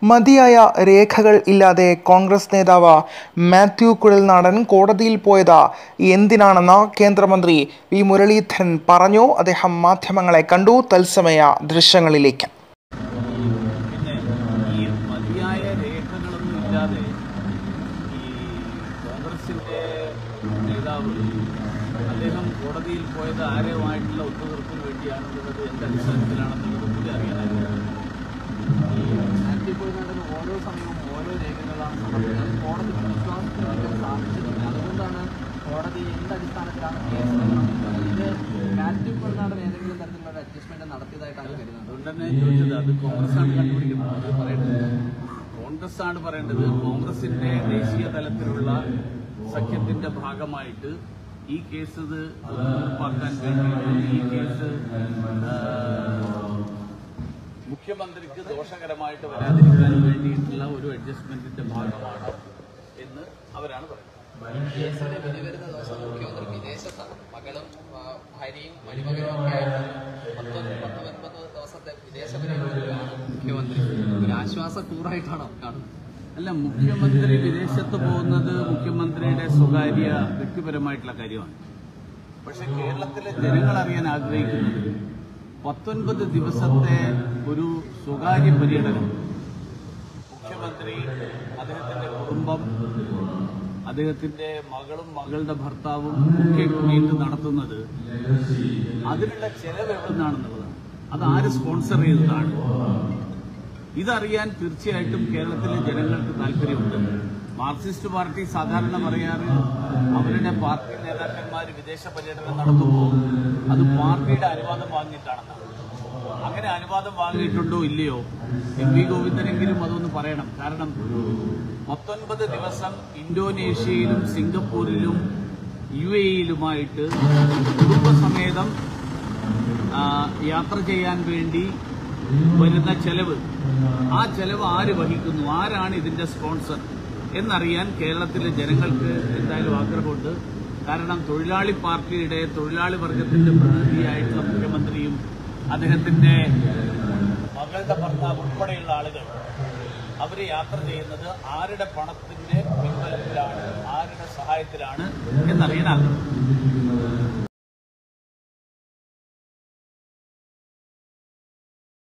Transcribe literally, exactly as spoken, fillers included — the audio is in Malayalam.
മതിയായ രേഖകൾ ഇല്ലാതെ കോൺഗ്രസ് നേതാവ് മാത്യു കുഴൽനാടൻ കോടതിയിൽ പോയത് എന്തിനാണെന്ന് കേന്ദ്രമന്ത്രി വി മുരളീധരൻ പറഞ്ഞു. അദ്ദേഹം മാധ്യമങ്ങളെ കണ്ടു. തത്സമയ ദൃശ്യങ്ങളിലേക്ക്. ഈ മതിയായ രേഖകളൊന്നും ഇല്ലാതെ ഈ കോൺഗ്രസിന്റെ നേതാവ് അദ്ദേഹം കോടതിയിൽ പോയത് ആരുമായിട്ടുള്ള ഒത്തുതീർപ്പിന് വേണ്ടിയാണെന്നുള്ളത് എന്ത് അടിസ്ഥാനത്തിലാണെന്നുള്ളത് കൂടി അറിയാനായിരുന്നു. ഓരോ സമയവും ഓരോ രേഖകളാണ് സമർപ്പിക്കുന്നത്. കോടതി വിശ്വാസത്തിന് വേണ്ടി സ്ഥാപിച്ചിട്ടില്ല. അതുകൊണ്ടാണ് കോടതി എന്ത് അടിസ്ഥാനത്തിലാണ് കേസ് ഇത് മാത്യു കുഴൽനാടൻ ഏതെങ്കിലും തരത്തിലുള്ള ഒരു അഡ്ജസ്റ്റ്മെന്റ് നടത്തിയതായിട്ടാണ് കരുതുന്നത്. അതുകൊണ്ട് തന്നെ ചോദിച്ചത് അത് കോൺഗ്രസ്സാണ് കണ്ടുപിടിക്കുന്നത്. അത് പറയേണ്ടത് കോൺഗ്രസ് ആണ് പറയേണ്ടത്. കോൺഗ്രസിന്റെ ദേശീയ തലത്തിലുള്ള സഖ്യത്തിന്റെ ഭാഗമായിട്ട് ഈ കേസ് ഇത് ഉറപ്പാക്കാൻ വേണ്ടി ഈ കേസ് മുഖ്യമന്ത്രിക്ക് ദോഷകരമായിട്ട് വരാതിരിക്കാൻ വേണ്ടിയിട്ടുള്ള ഒരു അഡ്ജസ്റ്റ്മെന്റിന്റെ ഭാഗമാണ് എന്ന് അവരാണ് പറയുന്നത്. കേസിന്റെ വിധി വരുന്ന ദിവസം മുഖ്യമന്ത്രി വിദേശത്താണ്. മകളും ഭാര്യയും മരുമകനും ഒക്കെ ആയിട്ട് പത്തൊൻപത് ദിവസത്തെ വിദേശ പരിപാടികളാണ് മുഖ്യമന്ത്രി. ഒരു ആശ്വാസ ടൂറായിട്ടാണോ കാണുന്നത്? അല്ല, മുഖ്യമന്ത്രി വിദേശത്ത് പോകുന്നത് മുഖ്യമന്ത്രിയുടെ സ്വകാര്യ വ്യക്തിപരമായിട്ടുള്ള കാര്യമാണ്. പക്ഷെ കേരളത്തിലെ ജനങ്ങൾ അറിയാൻ ആഗ്രഹിക്കുന്നത് പത്തൊൻപത് ദിവസത്തെ ഒരു സ്വകാര്യ പര്യടനം മുഖ്യമന്ത്രി, അദ്ദേഹത്തിന്റെ കുടുംബം, അദ്ദേഹത്തിന്റെ മകളും മകളുടെ ഭർത്താവും ഒക്കെ കൂടിയിട്ട് നടത്തുന്നത് അതിനുള്ള ചെലവ് എവിടെ നിന്നാണെന്നുള്ളതാണ്. അത് ആര് സ്പോൺസർ ചെയ്തതാണ്? ഇതറിയാൻ തീർച്ചയായിട്ടും കേരളത്തിലെ ജനങ്ങൾക്ക് താല്പര്യമുണ്ട്. മാർക്സിസ്റ്റ് പാർട്ടി സാധാരണ പറയാറ് അവരുടെ പാർട്ടി നേതാക്കന്മാർ വിദേശ പര്യടനം നടത്തുമ്പോൾ അത് പാർട്ടിയുടെ അനുവാദം വാങ്ങിയിട്ടാണെന്നാണ്. അങ്ങനെ അനുവാദം വാങ്ങിയിട്ടുണ്ടോ ഇല്ലയോ എം വി ഗോവിന്ദനെങ്കിലും അതൊന്ന് പറയണം. കാരണം പത്തൊൻപത് ദിവസം ഇന്തോനേഷ്യയിലും സിംഗപ്പൂരിലും യു എ ഇയിലുമായിട്ട് കുടുംബസമേതം യാത്ര ചെയ്യാൻ വേണ്ടി വരുന്ന ചെലവ്, ആ ചെലവ് ആര് വഹിക്കുന്നു, ആരാണ് ഇതിന്റെ സ്പോൺസർ എന്നറിയാൻ കേരളത്തിലെ ജനങ്ങൾക്ക് എന്തായാലും ആഗ്രഹമുണ്ട്. കാരണം തൊഴിലാളി പാർട്ടിയുടെ തൊഴിലാളി വർഗത്തിന്റെ പ്രതിനിധിയായിട്ടുള്ള മുഖ്യമന്ത്രിയും അദ്ദേഹത്തിന്റെ മകളുടെ ഭർത്താവ് ഉൾപ്പെടെയുള്ള ആളുകൾ അവര് യാത്ര ചെയ്യുന്നത് ആരുടെ പണത്തിന്റെ പിൻബലത്തിലാണ്, ആരുടെ സഹായത്തിലാണ് എന്നറിയാൻ ആഗ്രഹം.